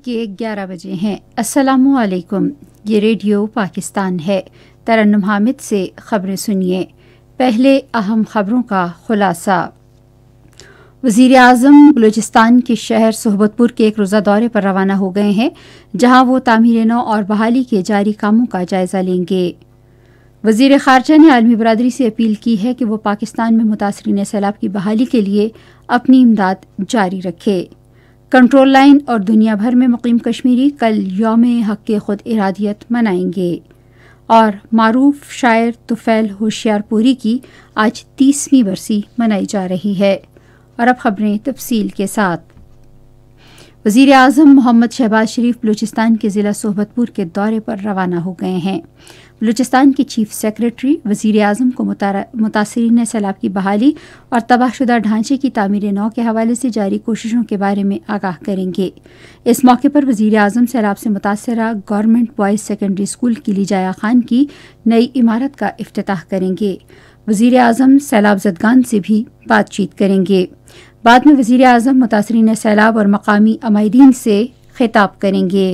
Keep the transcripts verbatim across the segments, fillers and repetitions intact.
کے گیارہ بجے ہیں۔ السلام علیکم، یہ ریڈیو پاکستان ہے۔ ترنم حامد سے خبریں سنیے۔ پہلے اہم خبروں کا خلاصہ۔ وزیر اعظم بلوچستان کے شہر صحبت پور کے ایک روزہ دورے پر روانہ ہو گئے ہیں، جہاں وہ تعمیر نو اور بحالی کے جاری کاموں کا جائزہ لیں گے۔ وزیر خارجہ نے عالمی برادری سے اپیل کی ہے کہ وہ پاکستان میں متاثرین سیلاب کی بحالی کے لیے اپنی امداد جاری رکھے۔ کنٹرول لائن اور دنیا بھر میں مقیم کشمیری کل یوم حق خود ارادیت منائیں گے۔ اور معروف شاعر طفیل ہوشیار پوری کی آج تیسویں برسی منائی جا رہی ہے۔ اور اب خبریں تفصیل کے ساتھ۔ وزیر اعظم محمد شہباز شریف بلوچستان کے ضلع صحبت پور کے دورے پر روانہ ہو گئے ہیں۔ بلوچستان کے چیف سیکرٹری وزیر اعظم کو متاثرین سیلاب کی بحالی اور تباہ شدہ ڈھانچے کی تعمیر نو کے حوالے سے جاری کوششوں کے بارے میں آگاہ کریں گے۔ اس موقع پر وزیر اعظم سیلاب سے متاثرہ government boys secondary school Qulli Jaya Khan کی نئی عمارت کا افتتاح کریں گے۔ وزیر اعظم سیلاب زدگان سے بھی بات چیت کریں گے۔ بعد میں وزیر اعظم متاثرین سیلاب اور مقامی عمائدین سے خطاب کریں گے۔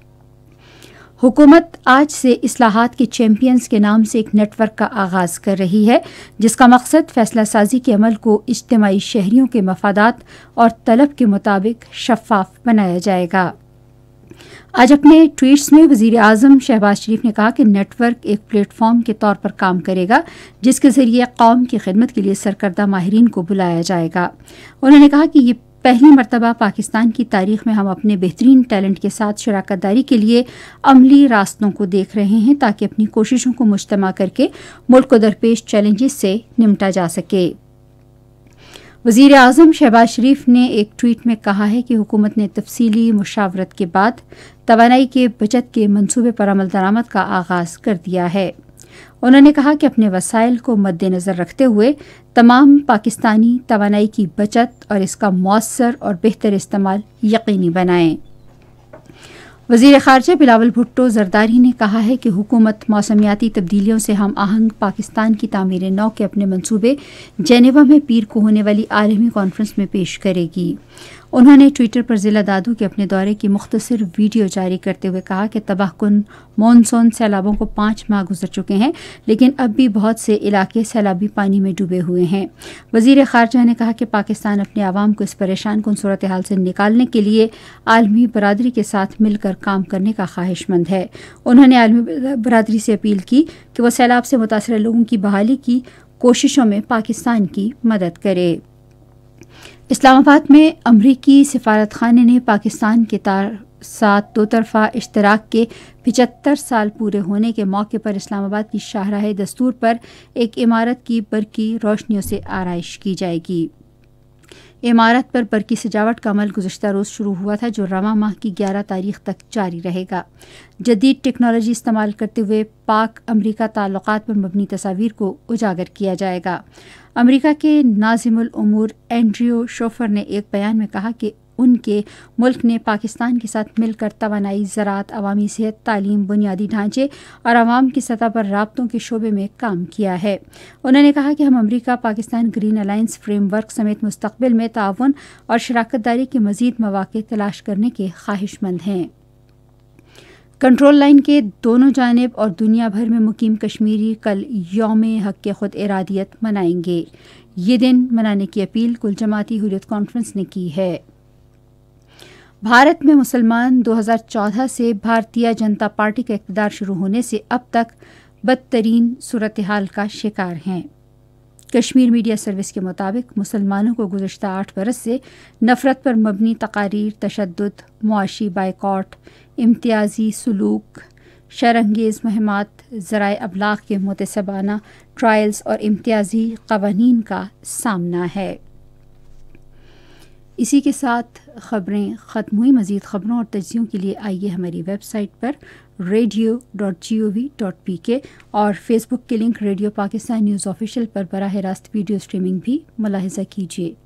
حکومت آج سے اصلاحات کے چیمپئنز کے نام سے ایک نیٹ ورک کا آغاز کر رہی ہے، جس کا مقصد فیصلہ سازی کے عمل کو اجتماعی شہریوں کے مفادات اور طلب کے مطابق شفاف بنایا جائے گا۔ آج اپنے ٹویٹس میں وزیر اعظم شہباز شریف نے کہا کہ نیٹ ورک ایک پلیٹ فارم کے طور پر کام کرے گا، جس کے ذریعے قوم کی خدمت کے لیے سرکردہ ماہرین کو بلایا جائے گا۔ انہوں نے کہا کہ یہ پہلی مرتبہ پاکستان کی تاریخ میں ہم اپنے بہترین ٹیلنٹ کے ساتھ شراکت داری کے لیے عملی راستوں کو دیکھ رہے ہیں، تاکہ اپنی کوششوں کو مجتمع کر کے ملک کو درپیش چیلنجز سے نمٹا جا سکے۔ وزیر اعظم شہباز شریف نے ایک ٹویٹ میں کہا ہے کہ حکومت نے تفصیلی مشاورت کے بعد توانائی کے بچت کے منصوبے پر عمل درآمد کا آغاز کر دیا ہے۔ انہوں نے کہا کہ اپنے وسائل کو مد نظر رکھتے ہوئے تمام پاکستانی توانائی کی بچت اور اس کا مؤثر اور بہتر استعمال یقینی بنائیں۔ وزیر خارجہ بلاول بھٹو زرداری نے کہا ہے کہ حکومت موسمیاتی تبدیلیوں سے ہم آہنگ پاکستان کی تعمیر نو کے اپنے منصوبے جنیوا میں پیر کو ہونے والی عالمی کانفرنس میں پیش کرے گی۔ انہوں نے ٹویٹر پر ضلع دادو کے اپنے دورے کی مختصر ویڈیو جاری کرتے ہوئے کہا کہ تباہ کن مونسون سیلابوں کو پانچ ماہ گزر چکے ہیں، لیکن اب بھی بہت سے علاقے سیلابی پانی میں ڈوبے ہوئے ہیں۔ وزیر خارجہ نے کہا کہ پاکستان اپنے عوام کو اس پریشان کن صورتحال سے نکالنے کے لیے عالمی برادری کے ساتھ مل کر کام کرنے کا خواہش مند ہے۔ انہوں نے عالمی برادری سے اپیل کی کہ وہ سیلاب سے متاثرہ لوگوں کی بحالی کی کوششوں میں پاکستان کی مدد کرے۔ اسلام آباد میں امریکی سفارت خانے نے پاکستان کے ساتھ دو طرفہ اشتراک کے پچہتر سال پورے ہونے کے موقع پر اسلام آباد کی شاہراہ دستور پر ایک عمارت کی برقی روشنیوں سے آرائش کی جائے گی۔ عمارت پر برقی سجاوٹ کا عمل گزشتہ روز شروع ہوا تھا، جو رواں ماہ کی گیارہ تاریخ تک جاری رہے گا۔ جدید ٹیکنالوجی استعمال کرتے ہوئے پاک امریکہ تعلقات پر مبنی تصاویر کو اجاگر کیا جائے گا۔ امریکہ کے ناظم الامور اینڈریو شوفر نے ایک بیان میں کہا کہ ان کے ملک نے پاکستان کے ساتھ مل کر توانائی، زراعت، عوامی صحت، تعلیم، بنیادی ڈھانچے اور عوام کی سطح پر رابطوں کے شعبے میں کام کیا ہے۔ انہوں نے کہا کہ ہم امریکہ Pakistan green alliance framework سمیت مستقبل میں تعاون اور شراکت داری کے مزید مواقع تلاش کرنے کے خواہش مند ہیں۔ کنٹرول لائن کے دونوں جانب اور دنیا بھر میں مقیم کشمیری کل یوم حق خود ارادیت منائیں گے۔ یہ دن منانے کی اپیل کل جماعتی حریت کانفرنس نے کی ہے۔ بھارت میں مسلمان دو ہزار چودہ سے بھارتیہ جنتا پارٹی کا اقتدار شروع ہونے سے اب تک بدترین صورتحال کا شکار ہیں۔ کشمیر میڈیا سروس کے مطابق مسلمانوں کو گزشتہ آٹھ برس سے نفرت پر مبنی تقاریر، تشدد، معاشی بائیکاٹ، امتیازی سلوک، شرانگیز مہمات، ذرائع ابلاغ کے متسبانہ ٹرائلز اور امتیازی قوانین کا سامنا ہے۔ اسی کے ساتھ خبریں ختم ہوئی۔ مزید خبروں اور تجزیوں کے لیے آئیے ہماری ویب سائٹ پر radio dot G O V dot P K اور فیس بک کے link radio Pakistan news official پر براہ راست ویڈیو اسٹریمنگ بھی ملاحظہ کیجیے۔